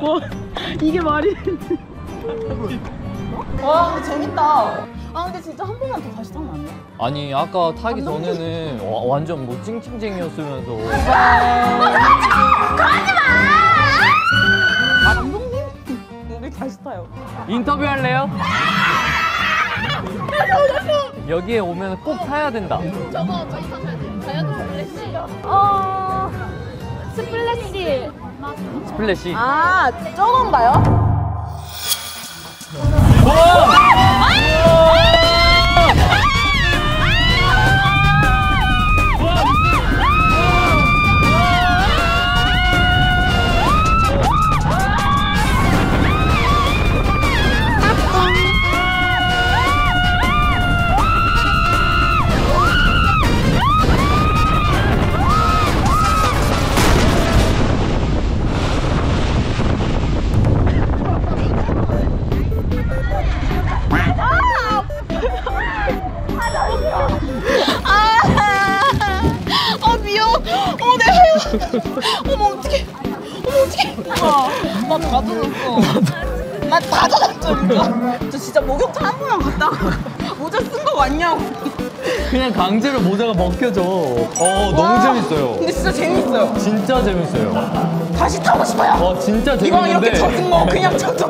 와, 이게 말이 되지? 와, 근데 재밌다. 아, 근데 진짜 한 번만 더 다시 타면 안 돼? 아니 아까 타기 전에는 완전 뭐 찡찡쟁이였으면서. 가지 마! 감독님? 우리 다시 타요. 인터뷰 할래요? 여기에 오면 꼭 타야 된다. 저거 저기 타셔야 돼요. 자연도 플래시. 스플래시. 스플래시. 아, 저건가요? 어머 어떡해. 어머 어떡해. 나 다 젖었어. 저 진짜 목욕탕 한 번만 갔다가 모자 쓴 거 맞냐고. 그냥 강제로 모자가 벗겨져. 너무 와, 재밌어요. 근데 진짜 재밌어요. 진짜 재밌어요. 다시 타고 싶어요. 진짜 이왕 재밌는데. 이렇게 젖은 거 그냥 젖어.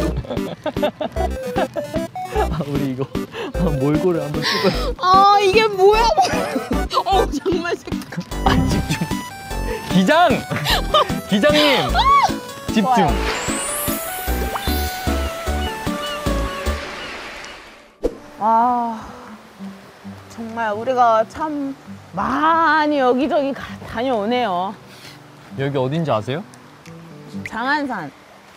우리 이거 몰골을 한번 찍어요. 아, 이게 뭐야? 정말 색깔. 집중. 기장님 집중. 좋아요. 아, 정말 우리가 참 많이 여기저기 다녀오네요. 여기 어딘지 아세요? 장안산.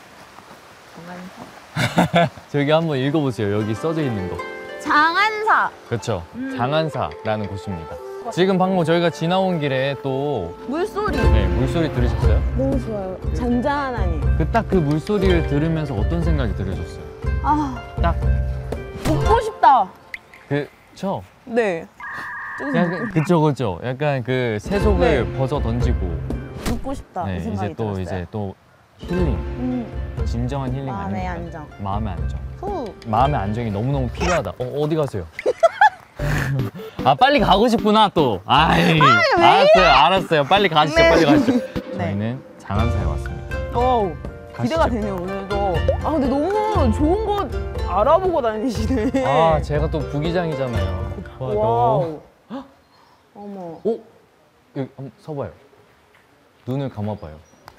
저기 한번 읽어보세요. 여기 써져 있는 거. 장안사. 그렇죠. 장안사라는 곳입니다. 지금 방금 저희가 지나온 길에 또 물소리. 물소리 들으셨어요? 너무 좋아요. 잔잔하니. 딱 그 물소리를 들으면서 어떤 생각이 들으셨어요? 아, 딱 웃고 싶다. 그쵸? 네. 약간 그쵸. 약간 그 세속을 벗어 던지고 웃고 싶다. 이 이제 생각이 들었어요. 이제 또 힐링. 진정한 힐링 마음의 아닙니까? 안정. 마음의 안정. 후. 마음의 안정이 너무너무 필요하다. 어디 가세요? 아, 빨리 가고 싶구나 또. 알았어요. 빨리 가시죠. 네. 빨리 가시죠. 네. 저희는 장안사에 왔습니다. 기대가 가시죠. 되네요, 오늘도. 아, 근데 너무 좋은 곳 알아보고 다니시네. 아, 제가 또 부기장이잖아요. 와우. 어머. 여기 한번 서봐요. 눈을 감아봐요.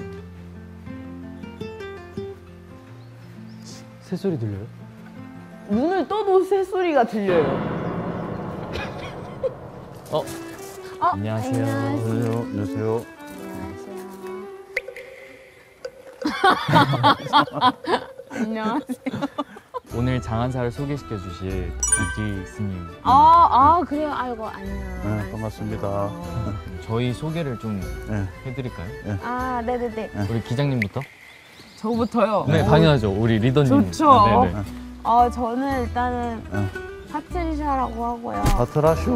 새소리 들려요? 눈을 떠도 새소리가 들려요. 안녕하세요. 안녕하세요. 안녕하세요. 오늘 장안사를 소개시켜 주실 이지 스님. 그래요. 아이고, 안녕. 네, 반갑습니다. 저희 소개를 좀 네. 해드릴까요? 네네네. 우리 기장님부터? 저부터요? 네, 당연하죠. 우리 리더님. 좋죠. 네네. 저는 일단은 파트리샤라고 하고요. 바트라슈.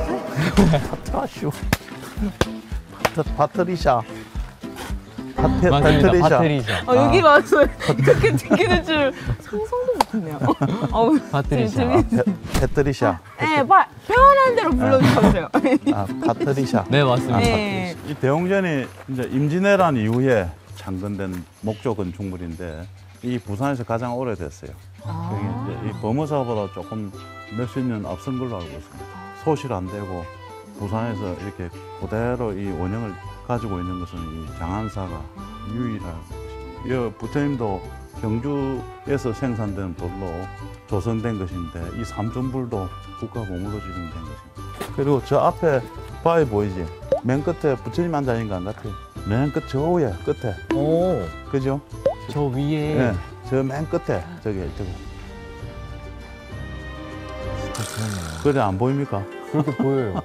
바트리샤. 맞습니다. 바트리샤. 파트리샤. 여기 와서 이렇게 듣기는 줄 상상도 못했네요. 파트리샤. 페트리샤. 네, 편한 대로 불러주세요. 바트리샤. 네, 맞습니다. 네. 이 대웅전이 이제 임진왜란 이후에 창건된 목조 건축물인데 이 부산에서 가장 오래됐어요. 여기 이제 이 범어사보다 조금 몇십 년 앞선 걸로 알고 있습니다. 소실 안 되고 부산에서 이렇게 그대로 이 원형을 가지고 있는 것은 이 장안사가 유일한 것이죠. 이 부처님도 경주에서 생산된 돌로 조성된 것인데 이 삼천불도 국가보물로 지정된 것입니다. 그리고 저 앞에 바위 보이지? 맨 끝에 부처님 앉아 있는 거 안 같아요? 맨 끝 저 위에 끝에. 오, 그죠? 저 위에. 네, 저 맨 끝에 저기. 그래 안 보입니까? 그렇게 보여요.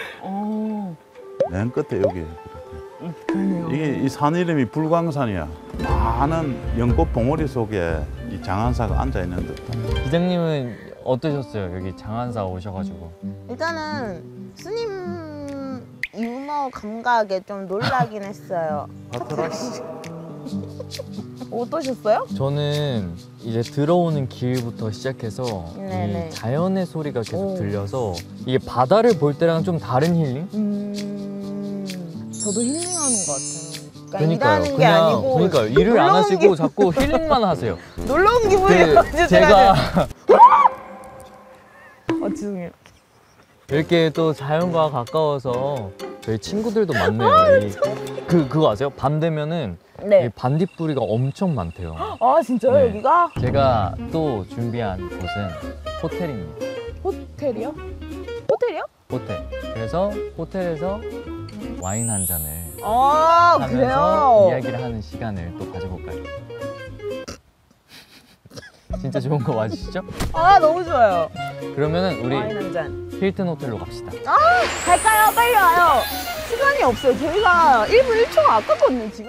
맨 끝에 여기. 그러네요. 이게 이 산 이름이 불광산이야. 많은 연꽃 봉오리 속에 이 장안사가 앉아 있는 듯한. 기장님은 어떠셨어요? 여기 장안사 오셔가지고. 일단은 스님 유머 감각에 좀 놀라긴 했어요. 바트라슈. 어떠셨어요? 저는 이제 들어오는 길부터 시작해서 네네. 이 자연의 소리가 계속 오. 들려서 이게 바다를 볼 때랑 좀 다른 힐링? 저도 힐링하는 것 같아요. 그러니까 그러니까요. 일하는 게 아니고 그러니까요. 일을 안 놀러 온 하시고 자꾸 힐링만 하세요. 놀러 온 기분이에요. 제가 죄송해요. 이렇게 또 자연과 가까워서 저희 친구들도 많네요. 그거 아세요? 밤 되면은 네. 이 반딧불이가 엄청 많대요. 아 진짜요? 네. 여기가 제가 또 준비한 곳은 호텔입니다. 호텔이요? 호텔이요? 호텔. 그래서 호텔에서 와인 한 잔을 아 하면서 그래요? 이야기를 하는 시간을 또 가져볼까요? 진짜 좋은 거 맞으시죠? 아 너무 좋아요. 그러면은 우리 와인 한 잔. 힐튼 호텔로 갑시다. 갈까요? 빨리 와요. 시간이 없어요. 저희가 1분 1초가 아깝거든요 지금.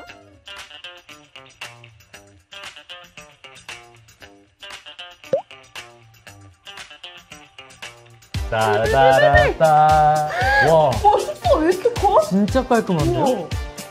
따라따라따. 와, 숙소가 왜 이렇게 커? 진짜 깔끔한데요?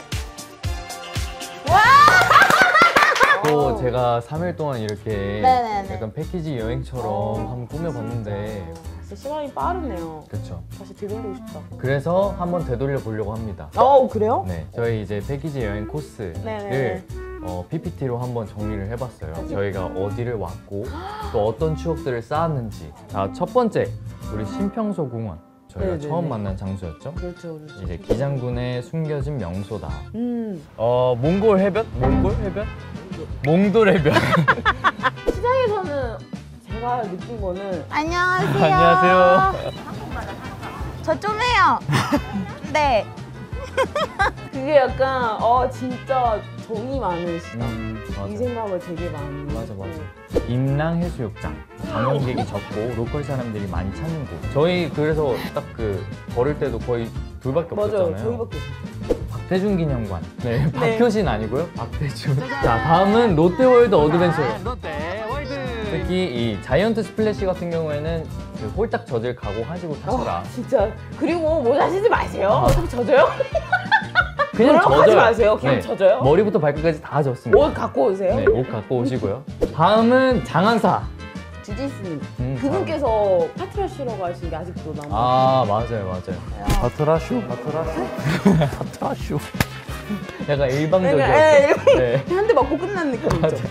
또 제가 3일 동안 이렇게 네네네. 약간 패키지 여행처럼 한번 꾸며봤는데 진짜 시간이 빠르네요. 그렇죠. 다시 되돌리고 싶다. 그래서 한번 되돌려 보려고 합니다. 그래요? 네, 저희 이제 패키지 여행 코스를 네네. PPT로 한번 정리를 해봤어요. 저희가 어디를 왔고 또 어떤 추억들을 쌓았는지. 자, 첫 번째 우리 신평소 공원. 저희가 네네네. 처음 만난 장소였죠. 그렇죠, 그렇죠. 이제 기장군의 숨겨진 명소다. 음. 몽골 해변? 몽골 해변? 몽돌 해변. 시장에서는 제가 느낀 거는 안녕하세요. 안녕하세요. 저 좀 해요. 네. 그게 약간 진짜 정이 많으시다. 맞아. 이 생각을 되게 많이 맞아, 했고. 맞아. 임랑해수욕장. 방문객이 적고 로컬 사람들이 많이 찾는 곳. 저희 그래서 딱 그 걸을 때도 거의 둘밖에 맞아요. 없었잖아요. 저희밖에 없어요. 박태준 기념관. 네, 박효신 아니고요. 박태준. 자, 다음은 롯데월드 어드벤처예요. 롯데월드. 특히 이 자이언트 스플래시 같은 경우에는 그 홀딱 젖을 각오하시고 타셔라. 진짜. 그리고 모자 쓰지 마세요. 어차피 젖어요? 그냥 그럼 하지 마세요. 그냥 젖어요? 머리부터 발끝까지 다 젖습니다. 옷 갖고 오세요. 네, 옷 갖고 오시고요. 다음은 장안사. 주지스님. 음, 그분께서 파트라 쉬러 가신 게 아직도 남아. 아, 맞아요, 맞아요. 바트라슈? 타쇼. 약간 일방적이었죠. 네, 네. 한 대 맞고 끝난 느낌 있죠.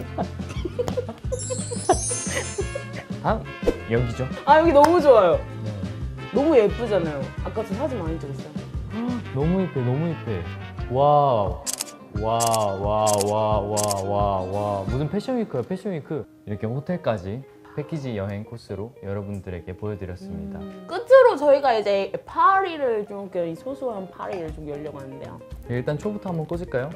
아, 여기죠. 아 여기 너무 좋아요. 네. 너무 예쁘잖아요. 아까 저 사진 많이 찍었어요. 너무 이뻐, 너무 이뻐. 와우. 와, 와, 와, 와, 와, 와. 무슨 패션위크야, 패션위크. 이렇게 호텔까지 패키지 여행 코스로 여러분들에게 보여드렸습니다. 끝으로 저희가 이제 파리를 좀 이 소소한 파리를 좀 열려고 하는데요. 일단 초부터 한번 꽂을까요?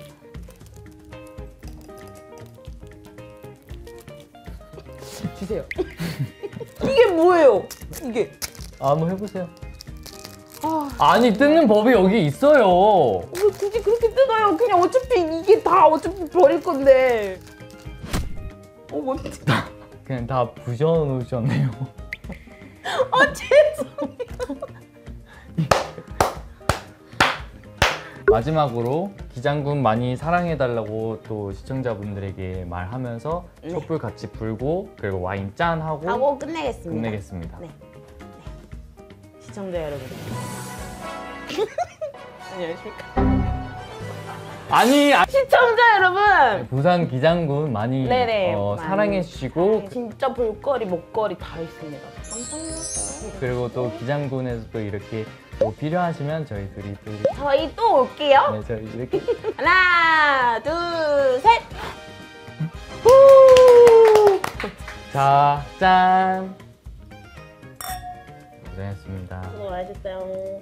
주세요. 이게 뭐예요? 이게. 아, 한번 해보세요. 아니, 뜯는 법이 여기 있어요. 왜 굳이 그렇게 뜯어요? 그냥 어차피 이게 다 어차피 버릴 건데. 뭔데? 그냥 다 부셔놓으셨네요. 죄송해요. 마지막으로 기장군 많이 사랑해달라고 또 시청자분들에게 말하면서 네. 촛불 같이 불고 그리고 와인 짠 하고 하고 끝내겠습니다. 끝내겠습니다. 네. 시청자 여러분. 안녕하십니까. 아니, 시청자 여러분. 부산 기장군 많이 네네, 많이 사랑해 주시고 진짜 볼거리, 먹거리 다 있습니다. 깜짝 놀랐어요. 그리고 또 기장군에서 또 이렇게 뭐 필요하시면 저희들이 또 이렇게 저희 또 올게요. 네, 저희 이렇게 하나, 둘, 셋. 자, 짠. 고생했습니다. 수고하셨어요.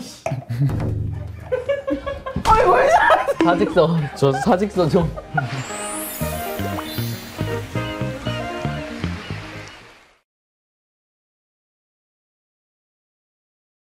아니 왜 사직서 좀